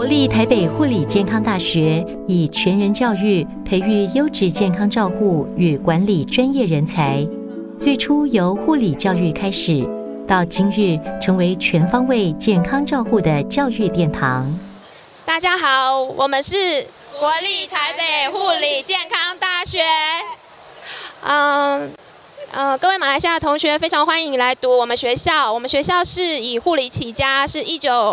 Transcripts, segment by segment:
国立台北护理健康大学以全人教育培育优质健康照护与管理专业人才，最初由护理教育开始，到今日成为全方位健康照护的教育殿堂。 大家好，我们是国立台北护理健康大学。各位马来西亚的同学，非常欢迎你来读我们学校。我们学校是以护理起家，是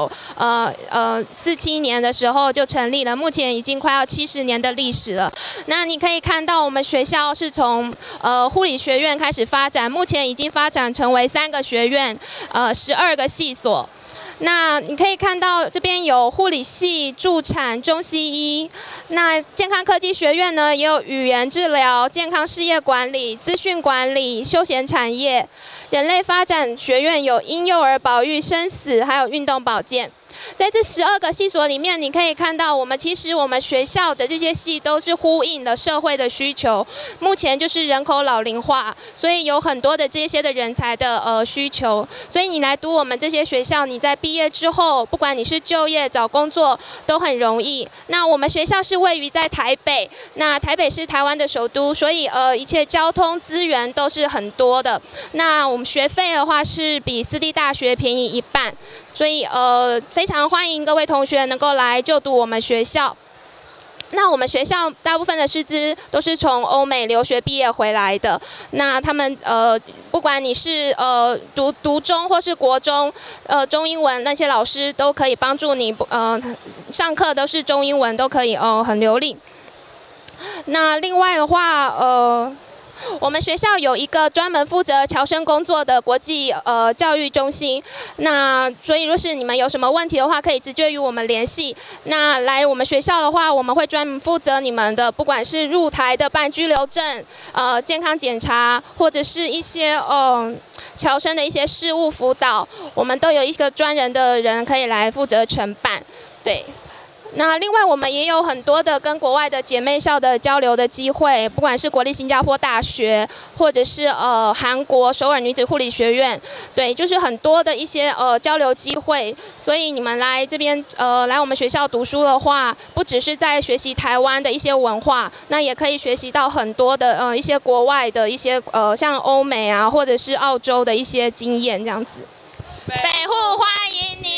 1947年的时候就成立了，目前已经快要70年的历史了。那你可以看到，我们学校是从护理学院开始发展，目前已经发展成为3个学院，12个系所。那你可以看到这边有护理系、助产、中西医。那健康科技学院呢，也有语言治疗、健康事业管理、资讯管理、休闲产业。人类发展学院有婴幼儿保育、生死，还有运动保健。在这12个系所里面，你可以看到其实我们学校的这些系都是呼应了社会的需求。目前就是人口老龄化，所以有很多的这些的人才的需求。所以你来读我们这些学校，你在毕业之后，不管你是就业找工作都很容易。那我们学校是位于在台北，那台北是台湾的首都，所以一切交通资源都是很多的。那我们学费的话是比私立大学便宜1半。所以非常欢迎各位同学能够来就读我们学校。那我们学校大部分的师资都是从欧美留学毕业回来的。那他们不管你是读中或是国中，中英文那些老师都可以帮助你，上课都是中英文都可以很流利。那另外的话我们学校有一个专门负责侨生工作的国际教育中心，那所以若是你们有什么问题的话，可以直接与我们联系。那来我们学校的话，我们会专门负责你们的，不管是入台的办居留证、健康检查，或者是一些侨生的一些事务辅导，我们都有一个专人的人可以来负责承办。对。那另外我们也有很多的跟国外的姐妹校的交流的机会，不管是国立新加坡大学，或者是韩国首尔女子护理学院，对，就是很多的一些交流机会。所以你们来这边来我们学校读书的话，不只是在学习台湾的一些文化，那也可以学习到很多的一些国外的一些像欧美啊或者是澳洲的一些经验这样子。北护欢迎你。